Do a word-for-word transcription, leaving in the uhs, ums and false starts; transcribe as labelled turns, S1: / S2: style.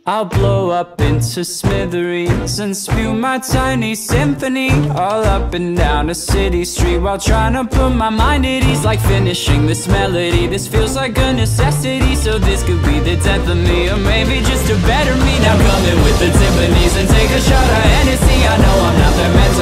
S1: I'll blow up into smithereens and spew my tiny symphony all up and down a city street, while trying to put my mind at ease. Like finishing this melody, this feels like a necessity. So this could be the death of me, or maybe just a better me. Now come in with the timpanis and take a shot of Hennessy. I know I'm not that meant